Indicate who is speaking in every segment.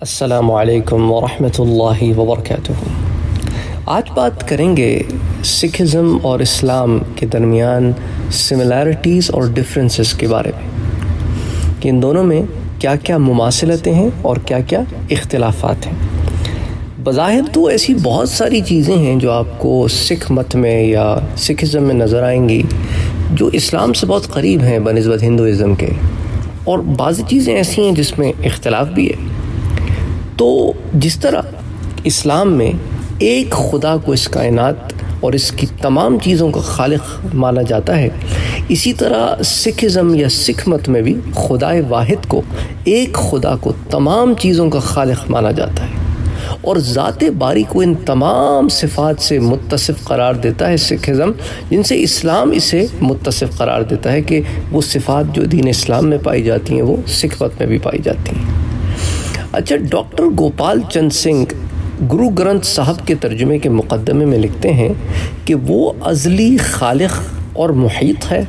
Speaker 1: السلام علیکم ورحمۃ اللہ وبرکاتہ۔ آج بات کریں گے سکھزم اور اسلام کے درمیان سملیرٹیز اور ڈفرینسز کے بارے میں کہ ان دونوں میں کیا کیا مماثلتیں ہیں اور کیا کیا اختلافات ہیں۔ بظاہر تو ایسی بہت ساری چیزیں ہیں جو آپ کو سکھ مت میں یا سکھزم میں نظر آئیں گی جو اسلام سے بہت قریب ہیں بنسبت ہندوازم کے، اور بعض چیزیں ایسی ہیں جس میں اختلاف بھی ہے۔ تو جس طرح اسلام میں ایک خدا کو اس کائنات اور اس کی تمام چیزوں کا خالق مانا جاتا ہے، اسی طرح سکھزم یا سکھ مت میں بھی خدائے واحد کو، ایک خدا کو تمام چیزوں کا خالق مانا جاتا ہے، اور ذات باری کو ان تمام صفات سے متصف قرار دیتا ہے سکھزم، جن سے اسلام اسے متصف قرار دیتا ہے کہ وہ صفات جو دین اسلام میں پائی جاتی ہیں وہ سکھ مت میں بھی پائی جاتی ہیں۔ اچھا، ڈاکٹر گوپال چند سنگھ گرو گرنتھ صاحب کے ترجمے کے مقدمے میں لکھتے ہیں کہ وہ ازلی خالق اور محیط ہے،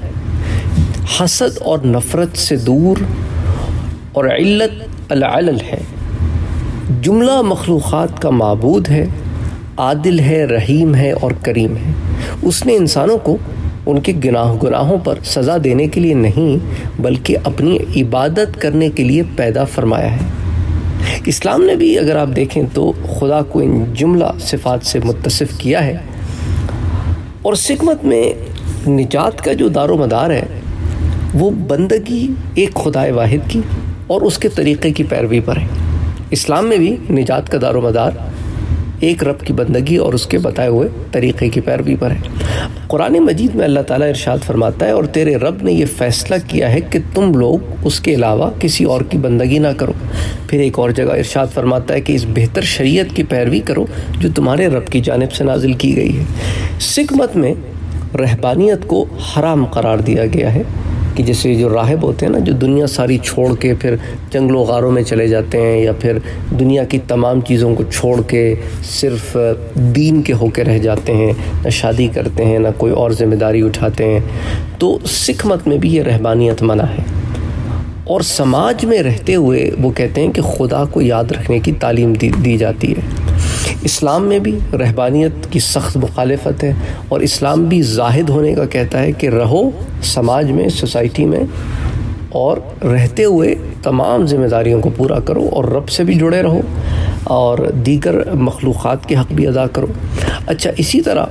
Speaker 1: حسد اور نفرت سے دور، اور علت العلل ہے، جملہ مخلوقات کا معبود ہے، عادل ہے، رحیم ہے اور کریم ہے۔ اس نے انسانوں کو ان کے گناہوں پر سزا دینے کے لیے نہیں بلکہ اپنی عبادت کرنے کے لیے پیدا فرمایا ہے۔ اسلام نے بھی اگر آپ دیکھیں تو خدا کو ان جملہ صفات سے متصف کیا ہے، اور سکھ مت میں نجات کا جو دار و مدار ہے وہ بندگی ایک خدائے واحد کی اور اس کے طریقے کی پیروی پر ہے۔ اسلام میں بھی نجات کا دار و مدار ایک رب کی بندگی اور اس کے بتائے ہوئے طریقے کی پیروی پر ہے۔ قرآن مجید میں اللہ تعالیٰ ارشاد فرماتا ہے، اور تیرے رب نے یہ فیصلہ کیا ہے کہ تم لوگ اس کے علاوہ کسی اور کی بندگی نہ کرو۔ پھر ایک اور جگہ ارشاد فرماتا ہے کہ اس بہتر شریعت کی پیروی کرو جو تمہارے رب کی جانب سے نازل کی گئی ہے۔ سکھ مت میں رہبانیت کو حرام قرار دیا گیا ہے کہ جیسے جو راہب ہوتے ہیں نا، جو دنیا ساری چھوڑ کے پھر جنگل و غاروں میں چلے جاتے ہیں، یا پھر دنیا کی تمام چیزوں کو چھوڑ کے صرف دین کے ہو کے رہ جاتے ہیں، نہ شادی کرتے ہیں نہ کوئی اور ذمہ داری اٹھاتے ہیں، تو سکھ مت میں بھی یہ رہبانیت منع ہے، اور سماج میں رہتے ہوئے وہ کہتے ہیں کہ خدا کو یاد رکھنے کی تعلیم دی جاتی ہے۔ اسلام میں بھی رہبانیت کی سخت مخالفت ہے، اور اسلام بھی زاہد ہونے کا کہتا ہے کہ رہو سماج میں، سوسائٹی میں، اور رہتے ہوئے تمام ذمہ داریوں کو پورا کرو اور رب سے بھی جڑے رہو اور دیگر مخلوقات کے حق بھی ادا کرو۔ اچھا، اسی طرح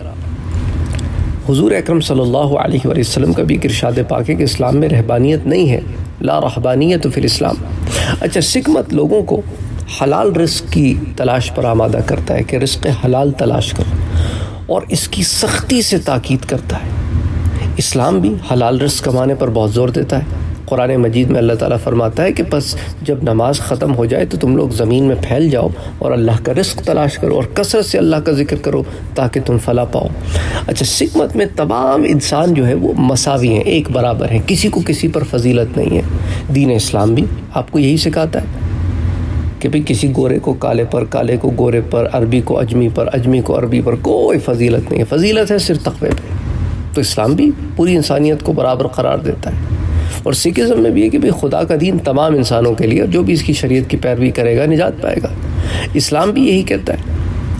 Speaker 1: حضور اکرم صلی اللہ علیہ وآلہ وسلم کا بھی ارشاد پاک ہے کہ اسلام میں رہبانیت نہیں ہے، لا رہبانیت فی الاسلام۔ اچھا، سکھ مت لوگوں کو حلال رزق کی تلاش پر آمادہ کرتا ہے کہ رزق حلال تلاش کرو، اور اس کی سختی سے تاکید کرتا ہے۔ اسلام بھی حلال رزق کمانے پر بہت زور دیتا ہے۔ قرآن مجید میں اللہ تعالیٰ فرماتا ہے کہ پس جب نماز ختم ہو جائے تو تم لوگ زمین میں پھیل جاؤ اور اللہ کا رزق تلاش کرو اور کثرت سے اللہ کا ذکر کرو تاکہ تم فلاح پاؤ۔ اچھا، سکھ مت میں تمام انسان جو ہے وہ مساوی ہیں، ایک برابر ہیں، کسی کو کسی پر فضیلت نہیں ہے۔ دین اسلام بھی آپ کو یہی سکھاتا ہے کہ بھئی کسی گورے کو کالے پر، کالے کو گورے پر، عربی کو اجمی پر، اجمی کو عربی پر کوئی فضیلت نہیں ہے، فضیلت ہے صرف تقوی پہ۔ تو اسلام بھی پوری انسانیت کو برابر قرار دیتا ہے، اور سکھزم میں بھی ہے کہ بھئی خدا کا دین تمام انسانوں کے لیے، اور جو بھی اس کی شریعت کی پیروی کرے گا نجات پائے گا۔ اسلام بھی یہی کہتا ہے۔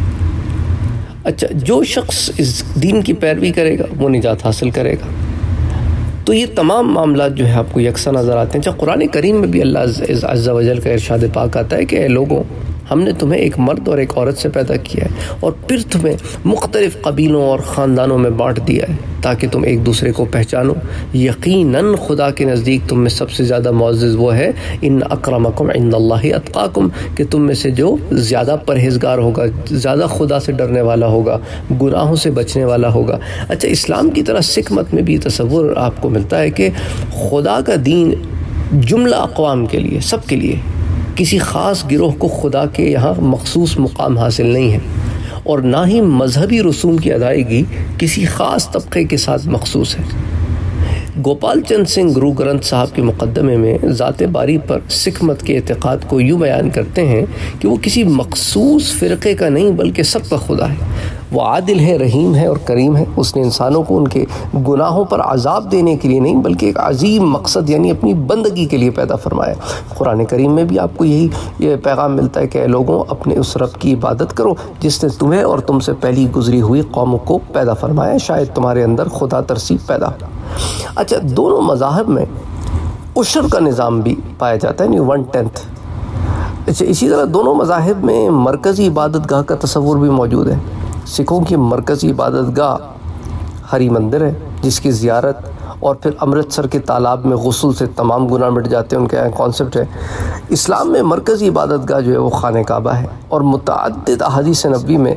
Speaker 1: اچھا، جو شخص اس دین کی پیروی کرے گا وہ نجات حاصل کرے گا۔ تو یہ تمام معاملات جو ہے آپ کو یکساں نظر آتے ہیں۔ اچھا، قرآن کریم میں بھی اللہ عز و جل کا ارشاد پاک آتا ہے کہ اے لوگوں، ہم نے تمہیں ایک مرد اور ایک عورت سے پیدا کیا ہے، اور پھر تمہیں مختلف قبیلوں اور خاندانوں میں بانٹ دیا ہے تاکہ تم ایک دوسرے کو پہچانو۔ یقیناً خدا کے نزدیک تم میں سب سے زیادہ معزز وہ ہے، ان اکرمکم عند اللہ اتقاکم، کہ تم میں سے جو زیادہ پرہیزگار ہوگا، زیادہ خدا سے ڈرنے والا ہوگا، گناہوں سے بچنے والا ہوگا۔ اچھا، اسلام کی طرح سکھ مت میں بھی تصور آپ کو ملتا ہے کہ خدا کا دین جملہ اقوام کے لیے، سب کے لیے، کسی خاص گروہ کو خدا کے یہاں مخصوص مقام حاصل نہیں ہے، اور نہ ہی مذہبی رسوم کی ادائیگی کسی خاص طبقے کے ساتھ مخصوص ہے۔ گوپال چند سنگھ گرو گرنتھ صاحب کے مقدمے میں ذات باری پر سکھ مت کے اعتقاد کو یوں بیان کرتے ہیں کہ وہ کسی مخصوص فرقے کا نہیں بلکہ سب کا خدا ہے۔ وہ عادل ہے، رحیم ہے اور کریم ہے۔ اس نے انسانوں کو ان کے گناہوں پر عذاب دینے کے لیے نہیں بلکہ ایک عظیم مقصد یعنی اپنی بندگی کے لیے پیدا فرمایا۔ قرآن کریم میں بھی آپ کو یہ پیغام ملتا ہے کہ اے لوگوں، اپنے اس رب کی عبادت کرو جس نے تمہیں اور تم سے پہلی گزری ہوئی قوموں کو پیدا فرمایا، شاید تمہارے اندر خدا ترسی پیدا ہو۔ اچھا، دونوں مذاہب میں عشر کا نظام بھی پایا جاتا ہے، یعنی 1/10۔ اچھا، اسی طرح دونوں مذاہب میں مرکزی عبادت گاہ کا تصور بھی موجود ہے۔ سکھوں کی مرکزی عبادت گاہ ہری مندر ہے جس کی زیارت اور پھر امرتسر کے تالاب میں غسل سے تمام گناہ مٹ جاتے ہیں، ان کا کانسیپٹ ہے۔ اسلام میں مرکزی عبادت گاہ جو ہے وہ خانہ کعبہ ہے، اور متعدد احادیث نبوی میں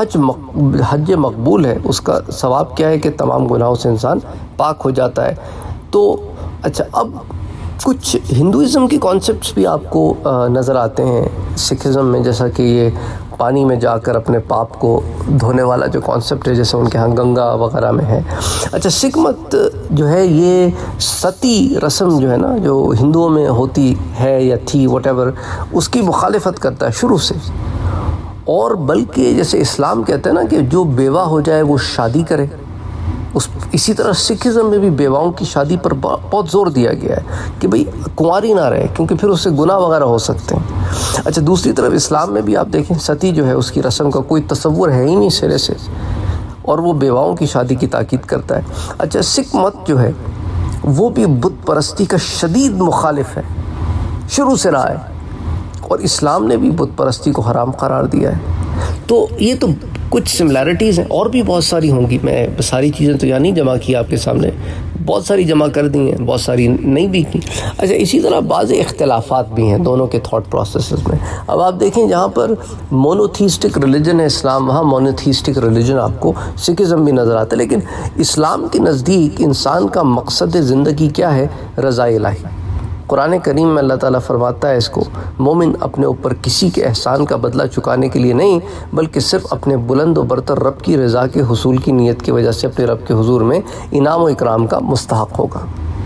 Speaker 1: حج مقبول ہے، اس کا ثواب کیا ہے کہ تمام گناہوں سے انسان پاک ہو جاتا ہے۔ تو اچھا، اب کچھ ہندوازم کی کانسیپٹس بھی آپ کو نظر آتے ہیں سکھزم میں، جیسا کہ یہ پانی میں جا کر اپنے پاپ کو دھونے والا جو کانسیپٹ ہے، جیسے ان کے ہاں گنگا وغیرہ میں ہے۔ اچھا، سکھ مت جو ہے یہ ستی رسم جو ہے نا، جو ہندوؤں میں ہوتی ہے یا تھی واٹ ایور، اس کی مخالفت کرتا ہے شروع سے، اور بلکہ جیسے اسلام کہتا ہے نا کہ جو بیوہ ہو جائے وہ شادی کرے، اسی طرح سکھزم میں بھی بیواؤں کی شادی پر بہت زور دیا گیا ہے کہ بھئی کنواری نہ رہے، کیونکہ پھر اس سے گناہ وغیرہ ہو سکتے ہیں۔ اچھا، دوسری طرف اسلام میں بھی آپ دیکھیں ستی جو ہے اس کی رسم کا کوئی تصور ہے ہی نہیں سرے سے، اور وہ بیواؤں کی شادی کی تاکید کرتا ہے۔ اچھا، سکھ مت جو ہے وہ بھی بت پرستی کا شدید مخالف ہے، شروع سے رہا ہے، اور اسلام نے بھی بت پرستی کو حرام قرار دیا ہے۔ تو یہ تو کچھ سملیرٹیز ہیں، اور بھی بہت ساری ہوں گی، میں ساری چیزیں تو یہاں نہیں جمع کی آپ کے سامنے، بہت ساری جمع کر دی ہیں، بہت ساری نہیں بھی کی۔ اچھا، اسی طرح بعض اختلافات بھی ہیں دونوں کے تھاٹ پروسیسز میں۔ اب آپ دیکھیں جہاں پر مونوتھیسٹک ریلیجن ہے اسلام، وہاں مونوتھیسٹک ریلیجن آپ کو سکھزم بھی نظر آتا ہے، لیکن اسلام کے نزدیک انسان کا مقصد زندگی کیا ہے؟ رضا الہی۔ قرآن کریم میں اللہ تعالیٰ فرماتا ہے اس کو، مومن اپنے اوپر کسی کے احسان کا بدلہ چکانے کے لیے نہیں بلکہ صرف اپنے بلند و برتر رب کی رضا کے حصول کی نیت کی وجہ سے اپنے رب کے حضور میں انعام و اکرام کا مستحق ہوگا۔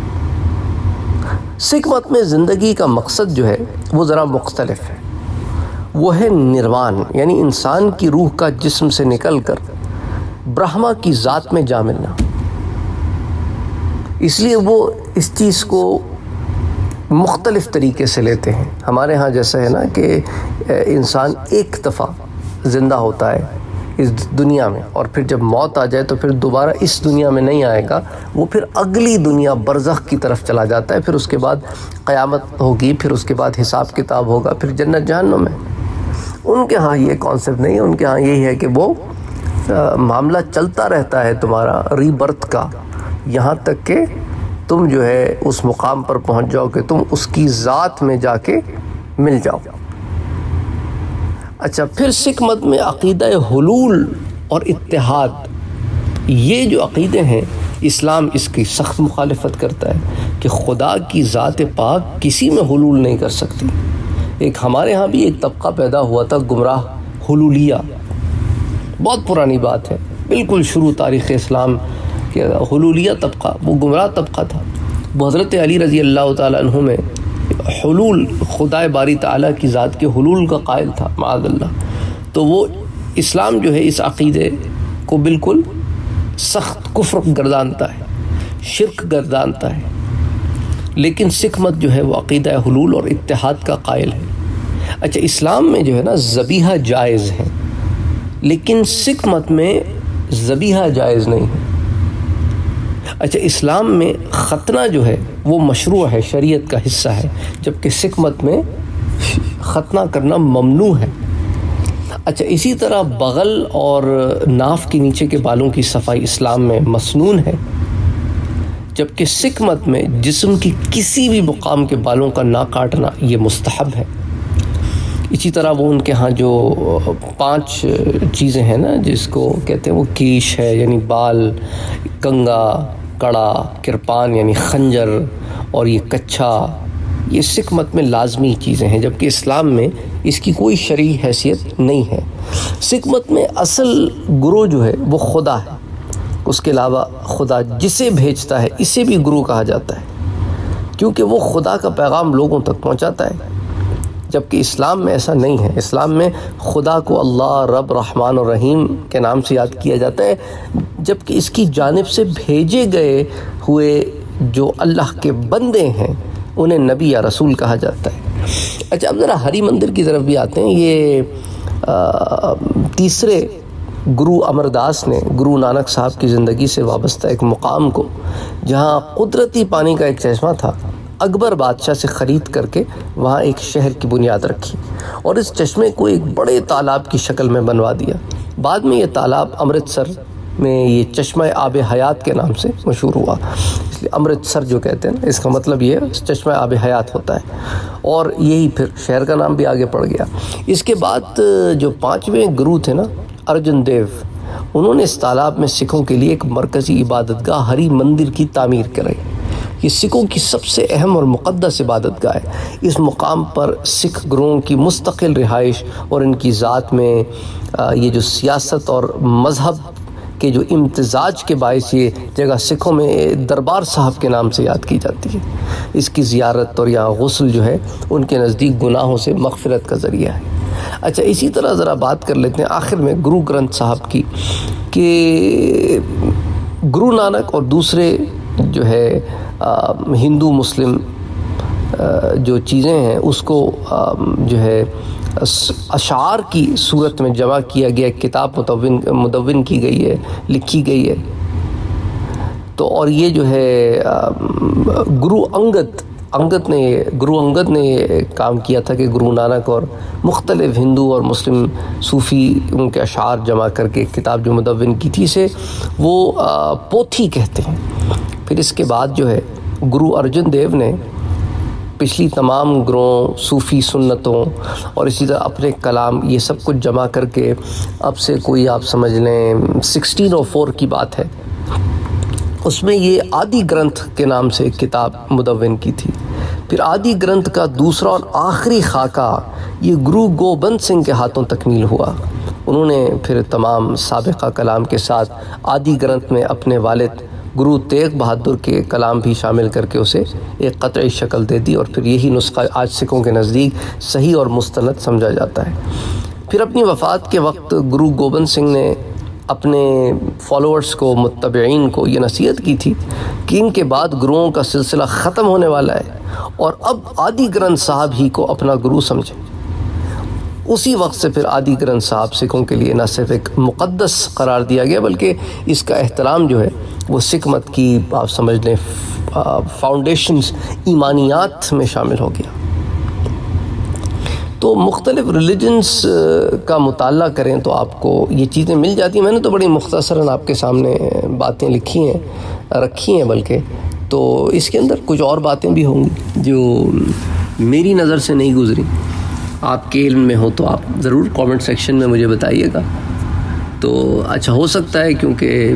Speaker 1: سکھ مت میں زندگی کا مقصد جو ہے وہ ذرا مختلف ہے، وہ ہے نروان، یعنی انسان کی روح کا جسم سے نکل کر برہما کی ذات میں جا ملنا۔ اس لیے وہ اس چیز کو مختلف طریقے سے لیتے ہیں۔ ہمارے ہاں جیسا ہے نا کہ انسان ایک دفعہ زندہ ہوتا ہے اس دنیا میں، اور پھر جب موت آ جائے تو پھر دوبارہ اس دنیا میں نہیں آئے گا، وہ پھر اگلی دنیا برزخ کی طرف چلا جاتا ہے، پھر اس کے بعد قیامت ہوگی، پھر اس کے بعد حساب کتاب ہوگا، پھر جنت جہنم ہے۔ ان کے ہاں یہ کانسیپٹ نہیں ہے، ان کے ہاں یہی ہے کہ وہ معاملہ چلتا رہتا ہے تمہارا ری برتھ کا، یہاں تک کہ تم جو ہے اس مقام پر پہنچ جاؤ کہ تم اس کی ذات میں جا کے مل جاؤ۔ اچھا، پھر سکھ مت میں عقیدہ حلول اور اتحاد، یہ جو عقیدے ہیں اسلام اس کی سخت مخالفت کرتا ہے کہ خدا کی ذات پاک کسی میں حلول نہیں کر سکتی۔ ایک ہمارے ہاں بھی ایک طبقہ پیدا ہوا تھا گمراہ حلولیہ، بہت پرانی بات ہے، بالکل شروع تاریخ اسلام کہ حلولیہ طبقہ، وہ گمراہ طبقہ تھا۔ وہ حضرت علی رضی اللہ تعالیٰ عنہ میں حلول، خدائے باری تعالیٰ کی ذات کے حلول کا قائل تھا معاذ اللہ۔ تو وہ اسلام جو ہے اس عقیدے کو بالکل سخت کفر گردانتا ہے، شرک گردانتا ہے، لیکن سکھ مت جو ہے وہ عقیدہ حلول اور اتحاد کا قائل ہے۔ اچھا، اسلام میں جو ہے نا ذبیحہ جائز ہے، لیکن سکھ مت میں ذبیحہ جائز نہیں ہے۔ اچھا، اسلام میں ختنہ جو ہے وہ مشروع ہے، شریعت کا حصہ ہے، جبکہ سکھ مت میں ختنہ کرنا ممنوع ہے۔ اچھا، اسی طرح بغل اور ناف کے نیچے کے بالوں کی صفائی اسلام میں مسنون ہے، جبکہ سکھ مت میں جسم کی کسی بھی مقام کے بالوں کا نہ کاٹنا یہ مستحب ہے۔ اسی طرح وہ ان کے ہاں جو 5 چیزیں ہیں نا جس کو کہتے ہیں وہ کیش ہے، یعنی بال، کنگا، کڑا، کرپان یعنی خنجر، اور یہ کچھا، یہ سکھ مت میں لازمی چیزیں ہیں، جبکہ اسلام میں اس کی کوئی شرعی حیثیت نہیں ہے۔ سکھ مت میں اصل گرو جو ہے وہ خدا ہے، اس کے علاوہ خدا جسے بھیجتا ہے اسے بھی گرو کہا جاتا ہے، کیونکہ وہ خدا کا پیغام لوگوں تک پہنچاتا ہے۔ جبکہ اسلام میں ایسا نہیں ہے. اسلام میں خدا کو اللہ رب رحمان اور رحیم کے نام سے یاد کیا جاتا ہے، جبکہ اس کی جانب سے بھیجے گئے ہوئے جو اللہ کے بندے ہیں انہیں نبی یا رسول کہا جاتا ہے. اچھا، اب ذرا ہری مندر کی طرف بھی آتے ہیں. یہ تیسرے گرو امر داس نے گرو نانک صاحب کی زندگی سے وابستہ ایک مقام کو، جہاں قدرتی پانی کا ایک چشمہ تھا، اکبر بادشاہ سے خرید کر کے وہاں ایک شہر کی بنیاد رکھی اور اس چشمے کو ایک بڑے تالاب کی شکل میں بنوا دیا. بعد میں یہ تالاب امرتسر میں یہ چشمہ آب حیات کے نام سے مشہور ہوا، اس لیے امرتسر جو کہتے ہیں اس کا مطلب یہ چشمہ آب حیات ہوتا ہے، اور یہی پھر شہر کا نام بھی آگے پڑ گیا. اس کے بعد جو 5ویں گرو تھے نا، ارجن دیو، انہوں نے اس تالاب میں سکھوں کے لیے ایک مرکزی عبادت گاہ ہری مندر کی تعمیر کرائی. یہ سکھوں کی سب سے اہم اور مقدس عبادت گاہ ہے. اس مقام پر سکھ گروہوں کی مستقل رہائش اور ان کی ذات میں یہ جو سیاست اور مذہب کے جو امتزاج کے باعث یہ جگہ سکھوں میں دربار صاحب کے نام سے یاد کی جاتی ہے. اس کی زیارت اور یہاں غسل جو ہے ان کے نزدیک گناہوں سے مغفرت کا ذریعہ ہے. اچھا، اسی طرح ذرا بات کر لیتے ہیں آخر میں گرو گرنتھ صاحب کی، کہ گرو نانک اور دوسرے جو ہے ہندو مسلم جو چیزیں ہیں اس کو جو ہے اشعار کی صورت میں جمع کیا گیا، ایک کتاب مدون کی گئی ہے، لکھی گئی ہے. تو اور یہ جو ہے گرو انگد نے یہ کام کیا تھا کہ گرو نانک اور مختلف ہندو اور مسلم صوفی ان کے اشعار جمع کر کے کتاب جو مدون کی تھی اسے وہ پوتھی کہتے ہیں. پھر اس کے بعد جو ہے گرو ارجن دیو نے پچھلی تمام گروہوں، صوفی سنتوں اور اسی طرح اپنے کلام یہ سب کچھ جمع کر کے، اب سے کوئی آپ سمجھ لیں 1604 کی بات ہے، اس میں یہ آدی گرنتھ کے نام سے ایک کتاب مدون کی تھی. پھر آدی گرنتھ کا دوسرا اور آخری خاکہ یہ گرو گوبند سنگھ کے ہاتھوں تکمیل ہوا. انہوں نے پھر تمام سابقہ کلام کے ساتھ آدی گرنتھ میں اپنے والد گرو تیغ بہادر کے کلام بھی شامل کر کے اسے ایک قطعی شکل دے دی، اور پھر یہی نسخہ آج سکھوں کے نزدیک صحیح اور مستند سمجھا جاتا ہے. پھر اپنی وفات کے وقت گرو گوبند سنگھ نے اپنے فالوورز کو، متبعین کو یہ نصیحت کی تھی کہ ان کے بعد گروؤں کا سلسلہ ختم ہونے والا ہے اور اب آدی گرنتھ صاحب ہی کو اپنا گرو سمجھیں. اسی وقت سے پھر آدی گرنتھ صاحب سکھوں کے لیے نہ صرف ایک مقدس قرار دیا گیا بلکہ اس کا احترام جو ہے وہ سکھ مت کی آپ سمجھ لیں فاؤنڈیشنز، ایمانیات میں شامل ہو گیا. تو مختلف ریلیجنز کا مطالعہ کریں تو آپ کو یہ چیزیں مل جاتی ہیں. میں نے تو بڑی مختصراً آپ کے سامنے باتیں رکھی ہیں بلکہ، تو اس کے اندر کچھ اور باتیں بھی ہوں گی جو میری نظر سے نہیں گزری، آپ کے علم میں ہو تو آپ ضرور کامنٹ سیکشن میں مجھے بتائیے گا. تو اچھا، ہو سکتا ہے کیونکہ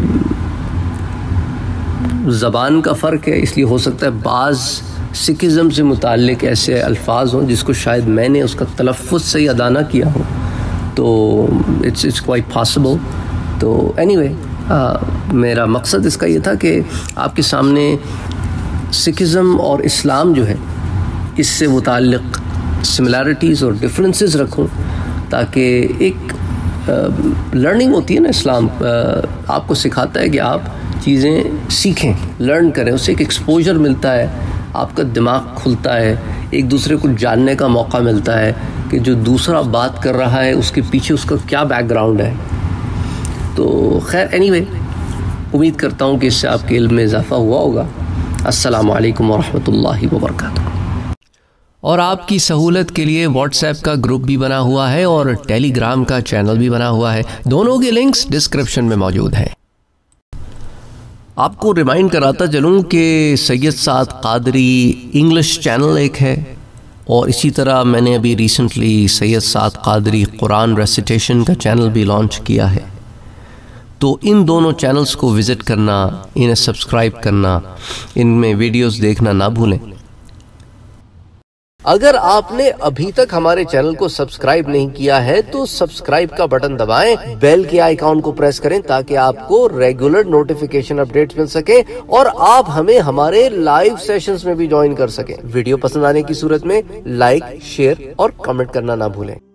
Speaker 1: زبان کا فرق ہے، اس لیے ہو سکتا ہے بعض سکھزم سے متعلق ایسے الفاظ ہوں جس کو شاید میں نے اس کا تلفظ صحیح ادا نہ کیا ہو، تو اٹس کوائٹ پاسبل. تو اینی وے، میرا مقصد اس کا یہ تھا کہ آپ کے سامنے سکھزم اور اسلام جو ہے اس سے متعلق سملیرٹیز اور ڈفرینسز رکھوں، تاکہ ایک لرننگ ہوتی ہے نا. اسلام آپ کو سکھاتا ہے کہ آپ چیزیں سیکھیں، لرن کریں، اس سے ایک ایکسپوجر ملتا ہے، آپ کا دماغ کھلتا ہے، ایک دوسرے کو جاننے کا موقع ملتا ہے کہ جو دوسرا بات کر رہا ہے اس کے پیچھے اس کا کیا بیک گراؤنڈ ہے. تو خیر، اینی وے، امید کرتا ہوں کہ اس سے آپ کے علم میں اضافہ ہوا ہوگا. السلام علیکم ورحمۃ اللہ وبرکاتہ. اور آپ کی سہولت کے لیے واٹس ایپ کا گروپ بھی بنا ہوا ہے اور ٹیلی گرام کا چینل بھی بنا ہوا ہے، دونوں کے لنکس ڈسکرپشن میں موجود ہیں. آپ کو ریمائنڈ کراتا چلوں کہ سید سعد قادری انگلش چینل ایک ہے، اور اسی طرح میں نے ابھی ریسنٹلی سید سعد قادری قرآن ریسیٹیشن کا چینل بھی لانچ کیا ہے. تو ان دونوں چینلز کو وزٹ کرنا، انہیں سبسکرائب کرنا، ان میں ویڈیوز دیکھنا نہ بھولیں. اگر آپ نے ابھی تک ہمارے چینل کو سبسکرائب نہیں کیا ہے تو سبسکرائب کا بٹن دبائیں، بیل کے آئیکن کو پریس کریں تاکہ آپ کو ریگولر نوٹیفیکیشن اپڈیٹس مل سکے اور آپ ہمیں ہمارے لائیو سیشنز میں بھی جوائن کر سکیں۔ ویڈیو پسند آنے کی صورت میں لائک، شیئر اور کمنٹ کرنا نہ بھولیں۔